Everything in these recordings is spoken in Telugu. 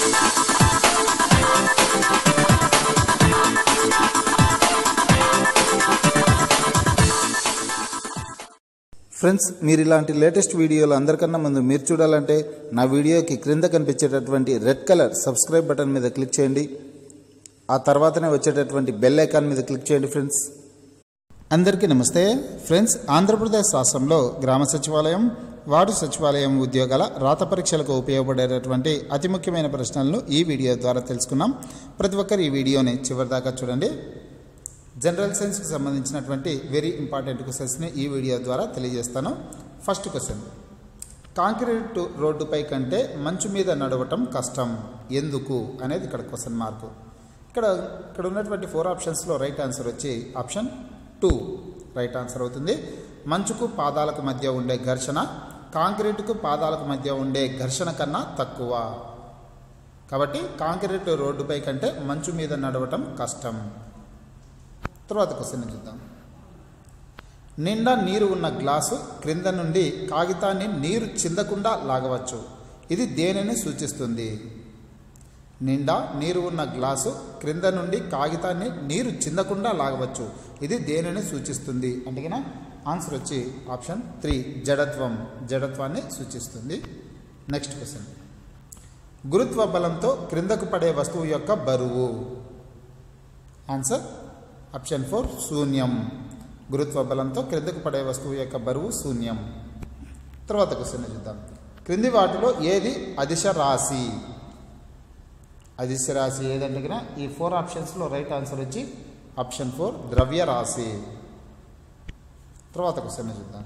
ఫ్రెండ్స్, మీరు ఇలాంటి లేటెస్ట్ వీడియోలు అందరికన్నా ముందు మీరు చూడాలంటే నా వీడియోకి క్రింద కనిపించేటటువంటి రెడ్ కలర్ సబ్స్క్రైబ్ బటన్ మీద క్లిక్ చేయండి. ఆ తర్వాతనే వచ్చేటటువంటి బెల్ ఐకాన్ మీద క్లిక్ చేయండి. ఫ్రెండ్స్, అందరికీ నమస్తే. ఫ్రెండ్స్, ఆంధ్రప్రదేశ్ రాష్ట్రంలో గ్రామ సచివాలయం, వార్డు సచివాలయం ఉద్యోగాల రాత పరీక్షలకు ఉపయోగపడేటటువంటి అతి ముఖ్యమైన ప్రశ్నలను ఈ వీడియో ద్వారా తెలుసుకున్నాం. ప్రతి ఒక్కరు ఈ వీడియోని చివరిదాకా చూడండి. జనరల్ సైన్స్కి సంబంధించినటువంటి వెరీ ఇంపార్టెంట్ క్వశ్చన్స్ని ఈ వీడియో ద్వారా తెలియజేస్తాను. ఫస్ట్ క్వశ్చన్, కాంక్రీట్ రోడ్డుపై కంటే మంచు మీద నడవటం కష్టం ఎందుకు అనేది ఇక్కడ క్వశ్చన్ మార్కు. ఇక్కడ ఉన్నటువంటి 4 ఆప్షన్స్లో రైట్ ఆన్సర్ వచ్చి ఆప్షన్ 2 రైట్ ఆన్సర్ అవుతుంది. మంచుకు పాదాలకు మధ్య ఉండే ఘర్షణ కాంక్రీటుకు పాదాలకు మధ్య ఉండే ఘర్షణ కన్నా తక్కువ. కాబట్టి కాంక్రీట్ రోడ్డుపై కంటే మంచు మీద నడవటం కష్టం. తర్వాత క్వశ్చన్ చూద్దాం. నిండా నీరు ఉన్న గ్లాసు క్రింద నుండి కాగితాన్ని నీరు చిందకుండా లాగవచ్చు. ఇది దేనిని సూచిస్తుంది? నిండా నీరు ఉన్న గ్లాసు క్రింద నుండి కాగితాన్ని నీరు చిందకుండా లాగవచ్చు. ఇది దేనిని సూచిస్తుంది అంటే కనుక ఆన్సర్ వచ్చి ఆప్షన్ 3 జడత్వాన్ని సూచిస్తుంది. నెక్స్ట్ క్వశ్చన్, గురుత్వ బలంతో క్రిందకు పడే వస్తువు యొక్క బరువు. ఆన్సర్ ఆప్షన్ 4 శూన్యం. గురుత్వ బలంతో క్రిందకు పడే వస్తువు యొక్క బరువు శూన్యం. తర్వాత క్వశ్చన్ చూద్దాం. క్రింది వాటిలో ఏది అదిశ రాశి? అదిశ రాశి ఏదంటే కనుక ఈ 4 ఆప్షన్స్లో రైట్ ఆన్సర్ వచ్చి ఆప్షన్ 4 ద్రవ్య రాశి. తర్వాత క్వశ్చన్ చూద్దాం.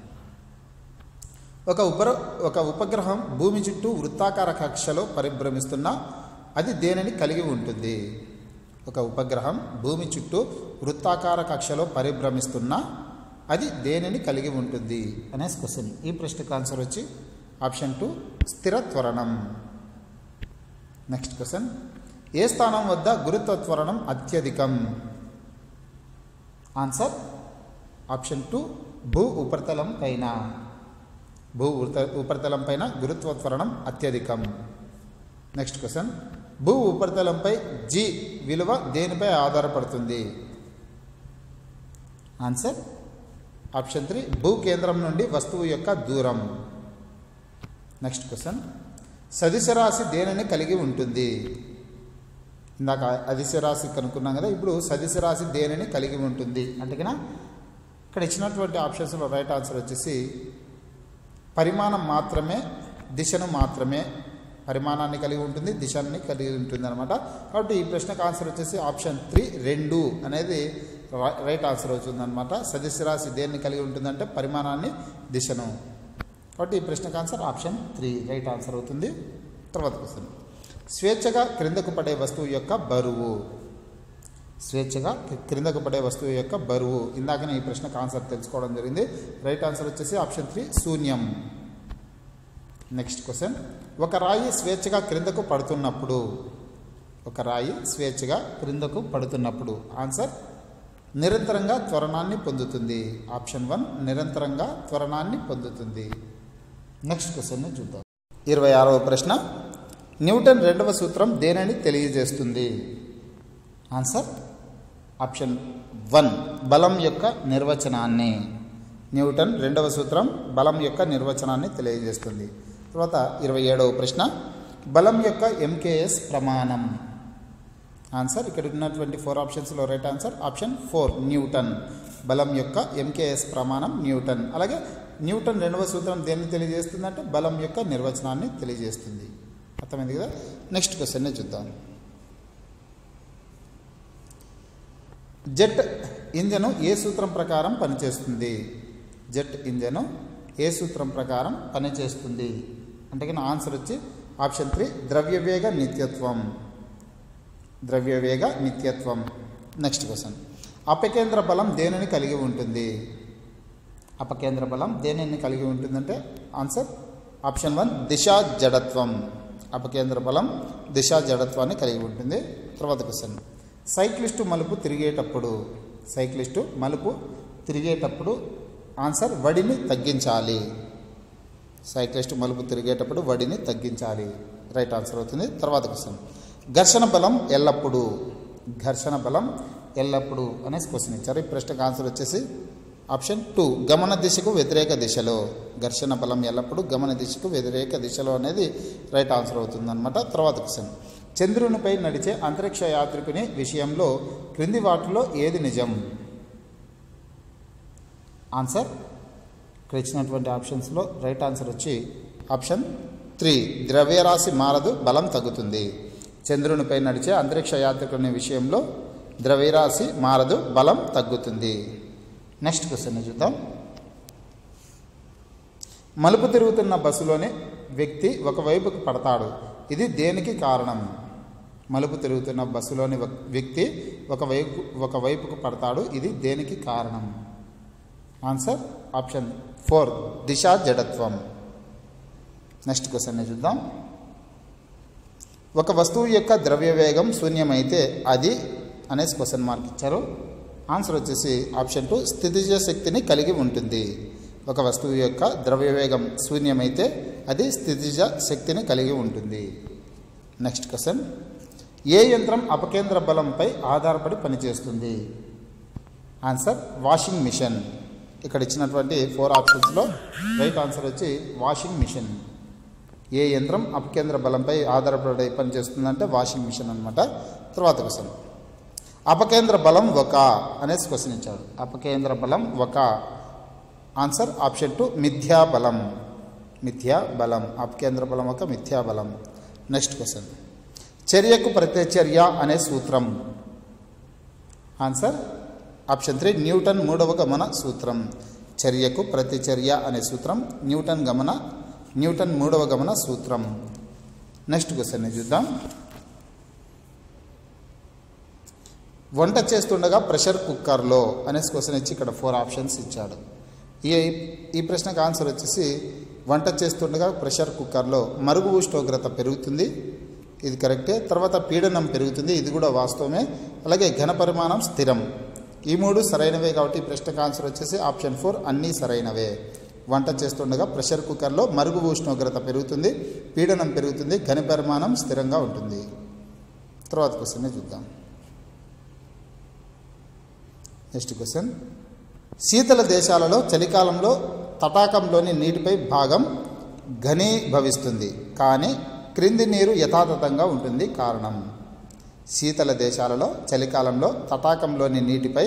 ఒక ఉపగ్రహం భూమి చుట్టూ వృత్తాకార కక్షలో పరిభ్రమిస్తున్నా అది దేనిని కలిగి ఉంటుంది? ఒక ఉపగ్రహం భూమి చుట్టూ వృత్తాకార కక్షలో పరిభ్రమిస్తున్నా అది దేనిని కలిగి ఉంటుంది అనే క్వశ్చన్. ఈ ప్రశ్నకు ఆన్సర్ వచ్చి ఆప్షన్ 2 స్థిర త్వరణం. నెక్స్ట్ క్వశ్చన్, ఏ స్థానం వద్ద గురుత్వ త్వరణం అత్యధికం? ఆన్సర్ ఆప్షన్ 2 భూ ఉపరితలం పైన గురుత్వ త్వరణం అత్యధికం. నెక్స్ట్ క్వశ్చన్, భూ ఉపరితలంపై జీ విలువ దేనిపై ఆధారపడుతుంది? ఆన్సర్ ఆప్షన్ 3 భూ కేంద్రం నుండి వస్తువు యొక్క దూరం. నెక్స్ట్ క్వశ్చన్, సదిశ రాశి దేనిని కలిగి ఉంటుంది? ఇందాక అదిశ రాశి కనుక్కున్నాం కదా, ఇప్పుడు సదిశ రాశి దేనిని కలిగి ఉంటుంది అంటే కనుక ఇక్కడ ఇచ్చినటువంటి ఆప్షన్స్లో రైట్ ఆన్సర్ వచ్చేసి పరిమాణం మాత్రమే, దిశను మాత్రమే. పరిమాణాన్ని కలిగి ఉంటుంది, దిశని కలిగి ఉంటుంది అనమాట. కాబట్టి ఈ ప్రశ్నకు ఆన్సర్ వచ్చేసి ఆప్షన్ 3 2 అనేది రైట్ ఆన్సర్ అవుతుందన్నమాట. సదిశ రాశి దేన్ని కలిగి ఉంటుందంటే పరిమాణాన్ని, దిశను. కాబట్టి ఈ ప్రశ్నకు ఆన్సర్ ఆప్షన్ 3 రైట్ ఆన్సర్ అవుతుంది. తర్వాత క్వశ్చన్, స్వేచ్ఛగా క్రిందకు పడే వస్తువు యొక్క బరువు. స్వేచ్ఛగా క్రిందకు పడే వస్తువు యొక్క బరువు. ఇందాకనే ఈ ప్రశ్నకు ఆన్సర్ తెలుసుకోవడం జరిగింది. రైట్ ఆన్సర్ వచ్చేసి ఆప్షన్ 3 శూన్యం. నెక్స్ట్ క్వశ్చన్, ఒక రాయి స్వేచ్ఛగా క్రిందకు పడుతున్నప్పుడు ఆన్సర్ నిరంతరంగా త్వరణాన్ని పొందుతుంది. ఆప్షన్ 1 నిరంతరంగా త్వరణాన్ని పొందుతుంది. నెక్స్ట్ క్వశ్చన్ చూద్దాం. 26వ ప్రశ్న, న్యూటన్ 2వ సూత్రం దేనిని తెలియజేస్తుంది? ఆన్సర్ ఆప్షన్ 1 బలం యొక్క నిర్వచనాన్ని. న్యూటన్ 2వ సూత్రం బలం యొక్క నిర్వచనాన్ని తెలియజేస్తుంది. తర్వాత 27వ ప్రశ్న, బలం యొక్క ఎంకేఎస్ ప్రమాణం. ఆన్సర్ ఇక్కడ ఉన్నటువంటి 4 ఆప్షన్స్లో రైట్ ఆన్సర్ ఆప్షన్ 4 న్యూటన్. బలం యొక్క ఎంకేఎస్ ప్రమాణం న్యూటన్. అలాగే న్యూటన్ 2వ సూత్రం దేన్ని తెలియజేస్తుందంటే బలం యొక్క నిర్వచనాన్ని తెలియజేస్తుంది. అర్థమైంది కదా. నెక్స్ట్ క్వశ్చన్ చూద్దాం. జెట్ ఇంజను ఏ సూత్రం ప్రకారం పనిచేస్తుంది? జెట్ ఇంజను ఏ సూత్రం ప్రకారం పనిచేస్తుంది అంటే కనుక ఆన్సర్ వచ్చి ఆప్షన్ 3 ద్రవ్యవేగ నిత్యత్వం. నెక్స్ట్ క్వశ్చన్, అపకేంద్ర బలం దేనిని కలిగి ఉంటుంది? అపకేంద్ర బలం దేనిని కలిగి ఉంటుందంటే ఆన్సర్ ఆప్షన్ 1 దిశా జడత్వం. అపకేంద్ర బలం దిశా జడత్వాన్ని కలిగి ఉంటుంది. తర్వాత క్వశ్చన్, సైక్లిస్టు మలుపు తిరిగేటప్పుడు ఆన్సర్ వడిని తగ్గించాలి. సైక్లిస్ట్ మలుపు తిరిగేటప్పుడు వడిని తగ్గించాలి. రైట్ ఆన్సర్ అవుతుంది. తర్వాత క్వశ్చన్, ఘర్షణ బలం ఎల్లప్పుడూ, ఘర్షణ బలం ఎల్లప్పుడూ అనేసి క్వశ్చన్ ఇచ్చారు. ఈ ప్రశ్నకు ఆన్సర్ వచ్చేసి ఆప్షన్ 2 గమన దిశకు వ్యతిరేక దిశలో. ఘర్షణ బలం ఎల్లప్పుడూ గమన దిశకు వ్యతిరేక దిశలో అనేది రైట్ ఆన్సర్ అవుతుంది అనమాట. తర్వాత క్వశ్చన్, చంద్రునిపై నడిచే అంతరిక్ష యాత్రికుని విషయంలో క్రింది వాటిలో ఏది నిజం? ఆన్సర్ ఇక్కడ ఇచ్చినటువంటి ఆప్షన్స్లో రైట్ ఆన్సర్ వచ్చి ఆప్షన్ 3 ద్రవ్యరాశి మారదు, బలం తగ్గుతుంది. చంద్రునిపై నడిచే అంతరిక్ష యాత్రికుని విషయంలో ద్రవ్యరాశి మారదు, బలం తగ్గుతుంది. నెక్స్ట్ క్వశ్చన్ చూద్దాం. మలుపు తిరుగుతున్న బస్సులోని వ్యక్తి ఒకవైపుకు పడతాడు, ఇది దేనికి కారణం? మలుపు తిరుగుతున్న బస్సులోని వ్యక్తి ఒకవైపుకు పడతాడు, ఇది దేనికి కారణం? ఆన్సర్ ఆప్షన్ 4 దిశా జడత్వం. నెక్స్ట్ క్వశ్చన్ చూద్దాం. ఒక వస్తువు యొక్క ద్రవ్యవేగం శూన్యమైతే అది అనేసి క్వశ్చన్ మార్క్ ఇచ్చారు. ఆన్సర్ వచ్చేసి ఆప్షన్ 2 స్థితిజ శక్తిని కలిగి ఉంటుంది. ఒక వస్తువు యొక్క ద్రవ్యవేగం శూన్యమైతే అది స్థితిజ శక్తిని కలిగి ఉంటుంది. నెక్స్ట్ క్వశ్చన్, ఏ యంత్రం అపకేంద్ర బలంపై ఆధారపడి పనిచేస్తుంది? Answer washing machine. ఇక్కడ ఇచ్చినటువంటి 4 ఆప్షన్స్లో రైట్ ఆన్సర్ వచ్చి వాషింగ్ మిషన్. ఏ యంత్రం అపకేంద్ర బలంపై ఆధారపడి పనిచేస్తుందంటే వాషింగ్ మిషన్ అనమాట. తర్వాత క్వశ్చన్, అపకేంద్ర బలం ఒక అనేసి క్వశ్చన్ ఇచ్చాడు. అపకేంద్ర బలం ఒక. ఆన్సర్ ఆప్షన్ 2 మిథ్యా బలం. మిథ్యా బలం. అపకేంద్ర బలం ఒక, మిథ్యా బలం. నెక్స్ట్ క్వశ్చన్, చర్యకు ప్రతిచర్య అనే సూత్రం. ఆన్సర్ ఆప్షన్ 3 న్యూటన్ 3వ గమన సూత్రం. చర్యకు ప్రతిచర్య అనే సూత్రం న్యూటన్ 3వ గమన సూత్రం. నెక్స్ట్ క్వశ్చన్ చూద్దాం. వంట చేస్తుండగా ప్రెషర్ కుక్కర్లో అనేసి క్వశ్చన్ ఇచ్చి ఇక్కడ 4 ఆప్షన్స్ ఇచ్చాడు. ఈ ప్రశ్నకు ఆన్సర్ వచ్చేసి వంట చేస్తుండగా ప్రెషర్ కుక్కర్లో మరుగు ఉష్ణోగ్రత పెరుగుతుంది, ఇది కరెక్టే. తర్వాత పీడనం పెరుగుతుంది, ఇది కూడా వాస్తవమే. అలాగే ఘన పరిమాణం స్థిరం. ఈ 3 సరైనవే కాబట్టి ఈ ప్రశ్నకు ఆన్సర్ వచ్చేసి ఆప్షన్ 4 అన్నీ సరైనవే. వంట చేస్తుండగా ప్రెషర్ కుక్కర్లో మరుగు ఉష్ణోగ్రత పెరుగుతుంది, పీడనం పెరుగుతుంది, ఘన పరిమాణం స్థిరంగా ఉంటుంది. తర్వాత క్వశ్చన్ చూద్దాం. నెక్స్ట్ క్వశ్చన్, శీతల దేశాలలో చలికాలంలో తటాకంలోని నీటిపై భాగం ఘనీభవిస్తుంది, కానీ క్రింది నీరు యథాతథంగా ఉంటుంది, కారణం? శీతల దేశాలలో చలికాలంలో తటాకంలోని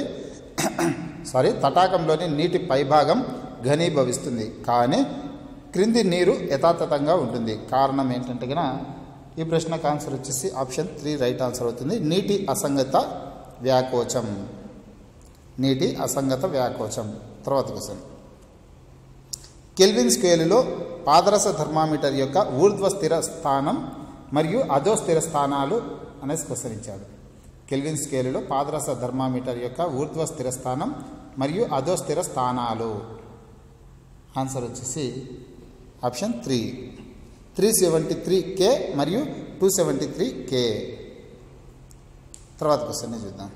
నీటి పైభాగం ఘనీభవిస్తుంది, కానీ క్రింది నీరు యథాతథంగా ఉంటుంది, కారణం ఏంటంటే కనుక ఈ ప్రశ్నకు ఆన్సర్ వచ్చేసి ఆప్షన్ 3 రైట్ ఆన్సర్ అవుతుంది. నీటి అసంగత వ్యాకోచం. నీటి అసంగత వ్యాకోచం. తర్వాత క్వశ్చన్, కెల్విన్ స్కేలులో పాదరస థర్మామీటర్ యొక్క ఊర్ధ్వ స్థిర స్థానం మరియు అధో స్థిర స్థానాలు అనేసి క్వశ్చన్ ఇచ్చాడు. కెల్విన్ స్కేలులో పాదరస థర్మామీటర్ యొక్క ఊర్ధ్వ స్థిర స్థానం మరియు అధో స్థిర స్థానాలు. ఆన్సర్ వచ్చేసి ఆప్షన్ 3 373K మరియు 273K. తర్వాత క్వశ్చన్ చూద్దాం.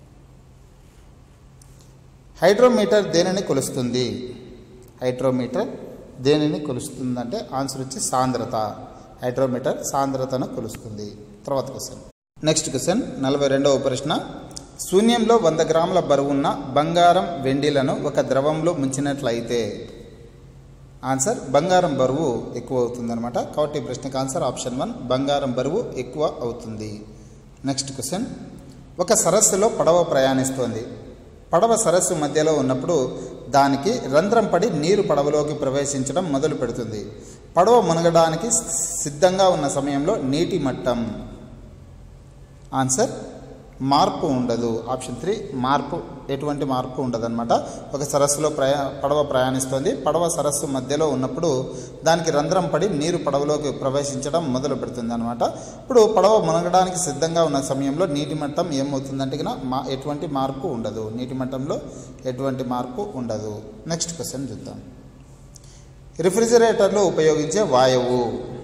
హైడ్రోమీటర్ దేనిని కొలుస్తుంది? హైడ్రోమీటర్ దేనిని కొలుస్తుంది అంటే ఆన్సర్ వచ్చి సాంద్రత. హైడ్రోమీటర్ సాంద్రతను కొలుస్తుంది. తర్వాత క్వశ్చన్, నెక్స్ట్ క్వశ్చన్ 42వ ప్రశ్న, శూన్యంలో 100 గ్రాముల బరువున్న బంగారం వెండిలను ఒక ద్రవంలో ముంచినట్లయితే ఆన్సర్ బంగారం బరువు ఎక్కువ అవుతుందన్నమాట. కాబట్టి ఈ ప్రశ్నకు ఆన్సర్ ఆప్షన్ 1 బంగారం బరువు ఎక్కువ అవుతుంది. నెక్స్ట్ క్వశ్చన్, ఒక సరస్సులో పడవ ప్రయాణిస్తోంది. పడవ సరస్సు మధ్యలో ఉన్నప్పుడు దానికి రంధ్రం పడి నీరు పడవలోకి ప్రవేశించడం మొదలు పెడుతుంది. పడవ మునగడానికి సిద్ధంగా ఉన్న సమయంలో నీటి మట్టం. ఆన్సర్ మార్పు ఉండదు. ఆప్షన్ 3 మార్పు, ఎటువంటి మార్పు ఉండదన్నమాట. ఒక సరస్సులో పడవ ప్రయాణిస్తుంది. పడవ సరస్సు మధ్యలో ఉన్నప్పుడు దానికి రంధ్రం పడి నీరు పడవలోకి ప్రవేశించడం మొదలు పెడుతుంది అనమాట. ఇప్పుడు పడవ మునగడానికి సిద్ధంగా ఉన్న సమయంలో నీటి మట్టం ఏమవుతుందంటే కనుక ఎటువంటి మార్పు ఉండదు. నీటి మట్టంలో ఎటువంటి మార్పు ఉండదు. నెక్స్ట్ క్వశ్చన్ చూద్దాం. రిఫ్రిజిరేటర్లో ఉపయోగించే వాయువు.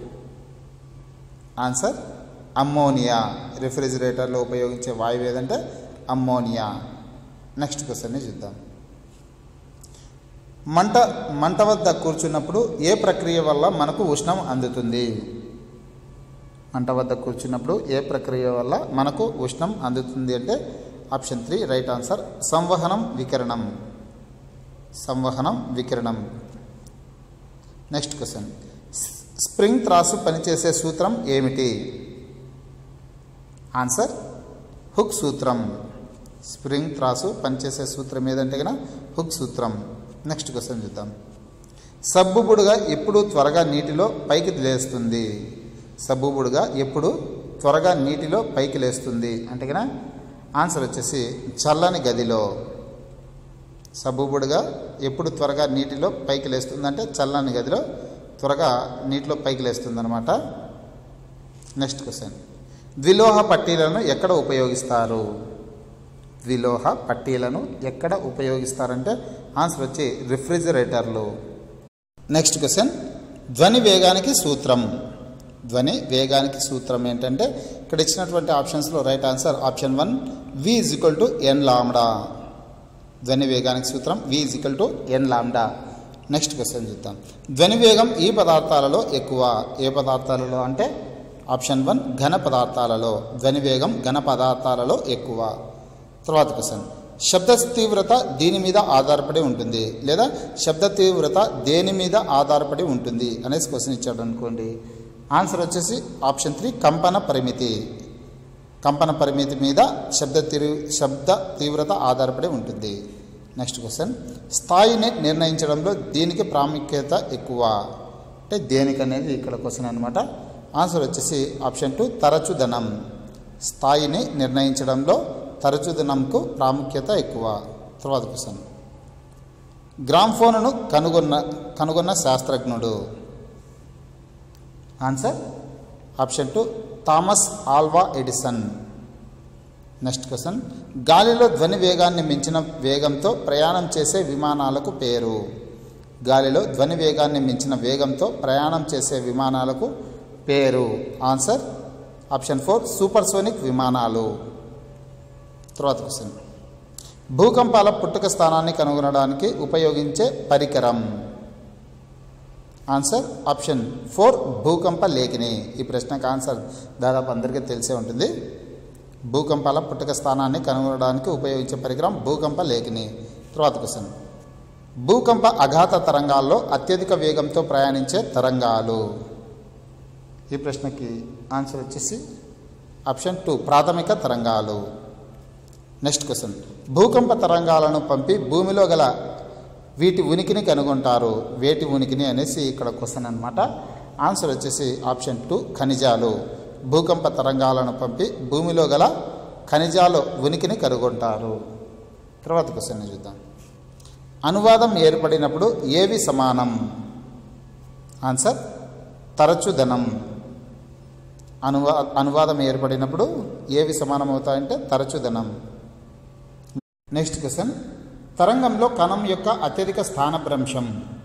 Answer ammonia. రిఫ్రిజిరేటర్లో ఉపయోగించే వాయువు ఏదంటే అమ్మోనియా. నెక్స్ట్ క్వశ్చన్ని చూద్దాం. మంట వద్ద కూర్చున్నప్పుడు ఏ ప్రక్రియ వల్ల మనకు ఉష్ణం అందుతుంది? మంట వద్ద కూర్చున్నప్పుడు ఏ ప్రక్రియ వల్ల మనకు ఉష్ణం అందుతుంది అంటే ఆప్షన్ 3 రైట్ ఆన్సర్. సంవహనం వికిరణం. సంవహనం వికిరణం. Next question. స్ప్రింగ్ త్రాసు పనిచేసే సూత్రం ఏమిటి? ఆన్సర్ హుక్ సూత్రం. స్ప్రింగ్ త్రాసు పనిచేసే సూత్రం ఏదంటే కనుక హుక్ సూత్రం. నెక్స్ట్ క్వశ్చన్ చూద్దాం. సబ్బు బుడగ ఎప్పుడు త్వరగా నీటిలో పైకి లేస్తుంది? సబ్బు బుడగ ఎప్పుడు త్వరగా నీటిలో పైకి లేస్తుంది అంటే కనుక ఆన్సర్ వచ్చేసి చల్లని గదిలో. సబ్బు బుడగ ఎప్పుడు త్వరగా నీటిలో పైకి లేస్తుంది అంటే చల్లని గదిలో త్వరగా నీటిలో పైకి లేస్తుంది అనమాట. Next question. ద్విలోహ పట్టీలను ఎక్కడ ఉపయోగిస్తారు? ద్విలోహ పట్టీలను ఎక్కడ ఉపయోగిస్తారంటే ఆన్సర్ వచ్చి రిఫ్రిజిరేటర్లు. Next question. ధ్వని వేగానికి సూత్రం. ధ్వని వేగానికి సూత్రం ఏంటంటే ఇక్కడ ఇచ్చినటువంటి ఆప్షన్స్లో right answer option 1 V = n lambda. ధ్వని వేగానికి సూత్రం V = n lambda. Next question చూద్దాం. ధ్వని వేగం ఈ పదార్థాలలో ఎక్కువ. ఏ పదార్థాలలో అంటే ఆప్షన్ 1 ఘన పదార్థాలలో. ధ్వని వేగం ఘన పదార్థాలలో ఎక్కువ. తర్వాత క్వశ్చన్. శబ్ద తీవ్రత దీని మీద ఆధారపడి ఉంటుంది లేదా శబ్ద తీవ్రత దేని మీద ఆధారపడి ఉంటుంది అనేసి క్వశ్చన్ ఇచ్చాడు అనుకోండి. ఆన్సర్ వచ్చేసి ఆప్షన్ 3 కంపన పరిమితి. కంపన పరిమితి మీద శబ్ద తీవ్రత ఆధారపడి ఉంటుంది. Next question. స్థాయిని నిర్ణయించడంలో దీనికి ప్రాముఖ్యత ఎక్కువ అంటే దేనికి అనేది ఇక్కడ క్వశ్చన్ అనమాట. ఆన్సర్ వచ్చేసి ఆప్షన్ 2 తరచుదనం. స్థాయిని నిర్ణయించడంలో తరచుదనంకు ప్రాముఖ్యత ఎక్కువ. తర్వాత క్వశ్చన్. గ్రామ్ఫోన్ను కనుగొన్న శాస్త్రజ్ఞుడు? Answer option 2 Thomas Alva Edison. Next question. గాలిలో ధ్వని వేగాన్ని మించిన వేగంతో ప్రయాణం చేసే విమానాలకు పేరు? గాలిలో ధ్వని వేగాన్ని మించిన వేగంతో ప్రయాణం చేసే విమానాలకు పేరు? ఆన్సర్ ఆప్షన్ 4 సూపర్సోనిక్ విమానాలు. తర్వాత క్వశ్చన్. భూకంపాల పుట్టుక స్థానాన్ని కనుగొనడానికి ఉపయోగించే పరికరం? ఆన్సర్ ఆప్షన్ 4 భూకంప లేఖిని. ఈ ప్రశ్నకు ఆన్సర్ దాదాపు అందరికీ తెలిసే ఉంటుంది. భూకంపాల పుట్టుక స్థానాన్ని కనుగొనడానికి ఉపయోగించే పరికరం భూకంప లేఖిని. తర్వాత క్వశ్చన్. భూకంప అఘాత తరంగాల్లో అత్యధిక వేగంతో ప్రయాణించే తరంగాలు? ఈ ప్రశ్నకి ఆన్సర్ వచ్చేసి ఆప్షన్ 2 ప్రాథమిక తరంగాలు. Next question. భూకంప తరంగాలను పంపి భూమిలో గల వీటి ఉనికిని కనుగొంటారు. వేటి ఉనికిని అనేసి ఇక్కడ క్వశ్చన్ అనమాట. ఆన్సర్ వచ్చేసి ఆప్షన్ 2 ఖనిజాలు. భూకంప తరంగాలను పంపి భూమిలో గల ఖనిజాల ఉనికిని కనుగొంటారు. తర్వాత క్వశ్చన్ చూద్దాం. అనువాదం ఏర్పడినప్పుడు ఏవి సమానం? ఆన్సర్ తరచుదనం. అనువాదం ఏర్పడినప్పుడు ఏవి సమానం అవుతాయంటే తరచుదనం. Next question. తరంగంలో కణం యొక్క అత్యధిక స్థానభ్రంశం?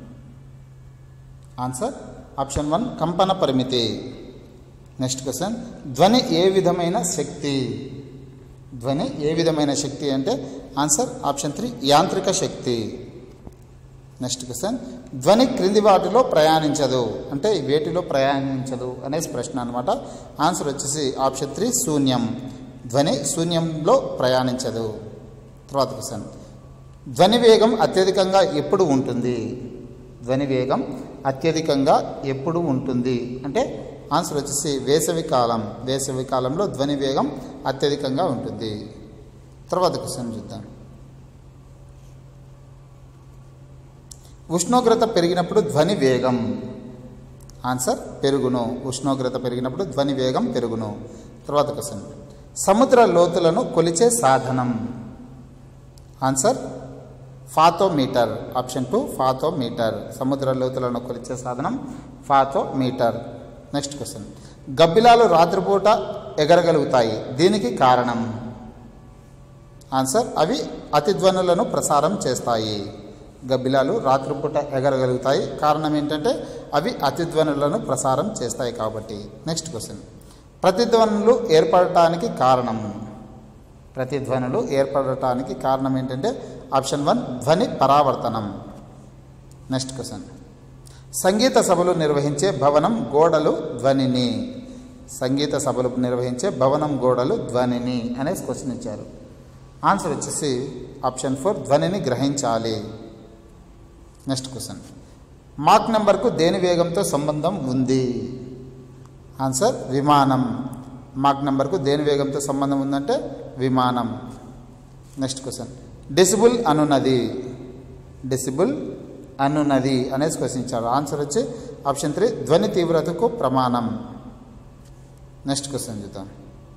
ఆన్సర్ ఆప్షన్ 1 కంపన పరిమితి. Next question. ధ్వని ఏ విధమైన శక్తి? ధ్వని ఏ విధమైన శక్తి అంటే ఆన్సర్ ఆప్షన్ 3 యాంత్రిక శక్తి. Next question. ధ్వని క్రింది వాటిలో ప్రయాణించదు అంటే వేటిలో ప్రయాణించదు అనేసి ప్రశ్న అనమాట. ఆన్సర్ వచ్చేసి ఆప్షన్ 3 శూన్యం. ధ్వని శూన్యంలో ప్రయాణించదు. తర్వాత క్వశ్చన్. ధ్వని వేగం అత్యధికంగా ఎప్పుడు ఉంటుంది? ధ్వని వేగం అత్యధికంగా ఎప్పుడు ఉంటుంది అంటే ఆన్సర్ వచ్చేసి వేసవికాలం. వేసవికాలంలో ధ్వని వేగం అత్యధికంగా ఉంటుంది. తర్వాత క్వశ్చన్ చూద్దాం. ఉష్ణోగ్రత పెరిగినప్పుడు ధ్వని వేగం? ఆన్సర్ పెరుగును. ఉష్ణోగ్రత పెరిగినప్పుడు ధ్వని వేగం పెరుగును. తర్వాత క్వశ్చన్. సముద్ర లోతులను కొలిచే సాధనం? Answer fathometer. Option 2 fathometer. సముద్ర లోతులను కొలిచే సాధనం ఫాథోమీటర్. Next question. గబ్బిలాలు రాత్రిపూట ఎగరగలుగుతాయి. దీనికి కారణం? ఆన్సర్ అవి అతిధ్వనులను ప్రసారం చేస్తాయి. గబ్బిలాలు రాత్రిపూట ఎగరగలుగుతాయి. కారణం ఏంటంటే అవి అతిధ్వనులను ప్రసారం చేస్తాయి కాబట్టి. Next question. ప్రతిధ్వనులు ఏర్పడటానికి కారణం? ప్రతిధ్వనులు ఏర్పడటానికి కారణం ఏంటంటే ఆప్షన్ 1 ధ్వని పరావర్తనం. Next question. సంగీత సభలు నిర్వహించే భవనం గోడలు ధ్వనిని. సంగీత సభలు నిర్వహించే భవనం గోడలు ధ్వనిని అనేసి క్వశ్చన్ ఇచ్చారు. ఆన్సర్ వచ్చేసి ఆప్షన్ 4 ధ్వనిని గ్రహించాలి. Next question. మాక్ నెంబర్కు దేని వేగంతో సంబంధం ఉంది? ఆన్సర్ విమానం. మాక్ నెంబర్కు దేని వేగంతో సంబంధం ఉందంటే విమానం. Next question. డెసిబుల్ అనున్నది. డెసిబుల్ అనున్నది అనేసి క్వశ్చన్ ఇచ్చారు. ఆన్సర్ వచ్చి ఆప్షన్ 3 ధ్వని తీవ్రతకు ప్రమాణం. నెక్స్ట్ క్వశ్చన్ చూద్దాం.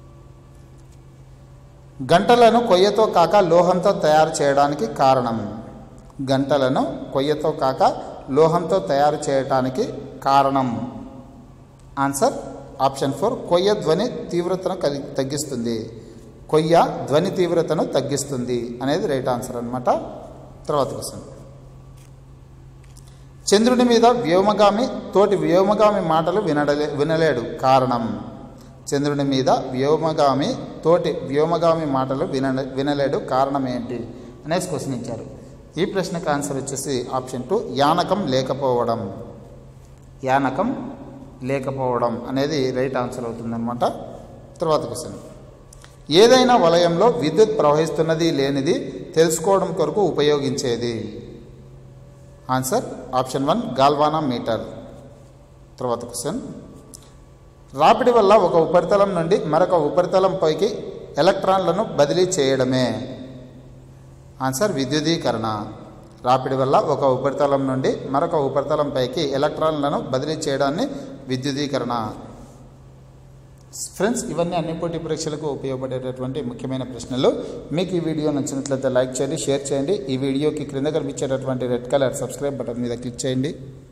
గంటలను కొయ్యతో కాక లోహంతో తయారు చేయడానికి కారణం. గంటలను కొయ్యతో కాక లోహంతో తయారు చేయడానికి కారణం. ఆన్సర్ ఆప్షన్ 4 కొయ్య ధ్వని తీవ్రతను తగ్గిస్తుంది. కొయ్య ధ్వని తీవ్రతను తగ్గిస్తుంది అనేది రైట్ ఆన్సర్ అనమాట. తర్వాత క్వశ్చన్. చంద్రుడి మీద వ్యోమగామి తోటి వ్యోమగామి మాటలు వినలేడు కారణం. చంద్రుడి మీద వ్యోమగామి తోటి వ్యోమగామి మాటలు వినలేడు కారణం ఏంటి అనేసి క్వశ్చన్ ఇచ్చారు. ఈ ప్రశ్నకు ఆన్సర్ వచ్చేసి ఆప్షన్ 2 యానకం లేకపోవడం. యానకం లేకపోవడం అనేది రైట్ ఆన్సర్ అవుతుందన్నమాట. తర్వాత క్వశ్చన్. ఏదైనా వలయంలో విద్యుత్ ప్రవహిస్తున్నది లేనిది తెలుసుకోవడం కొరకు ఉపయోగించేది. Answer option 1 galvanometer. తర్వాత క్వశ్చన్. రాపిడి వల్ల ఒక ఉపరితలం నుండి మరొక ఉపరితలంపైకి ఎలక్ట్రాన్లను బదిలీ చేయడమే. ఆన్సర్ విద్యుదీకరణ. రాపిడి వల్ల ఒక ఉపరితలం నుండి మరొక ఉపరితలంపైకి ఎలక్ట్రాన్లను బదిలీ చేయడాన్ని విద్యుదీకరణ. ఫ్రెండ్స్, ఇవన్నీ అన్ని పోటీ పరీక్షలకు ఉపయోగపడేటటువంటి ముఖ్యమైన ప్రశ్నలు. మీకు ఈ వీడియో నచ్చినట్లయితే లైక్ చేయండి, షేర్ చేయండి. ఈ వీడియోకి క్రింద కనిపించేటటువంటి రెడ్ కలర్ సబ్స్క్రైబ్ బటన్ మీద క్లిక్ చేయండి.